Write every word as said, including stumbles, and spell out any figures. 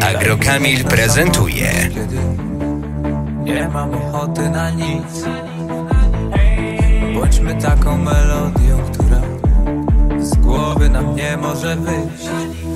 Agrokamil prezentuje. Nie mam ochoty na nic. Bądźmy taką melodią, która z głowy nam nie może wyjść.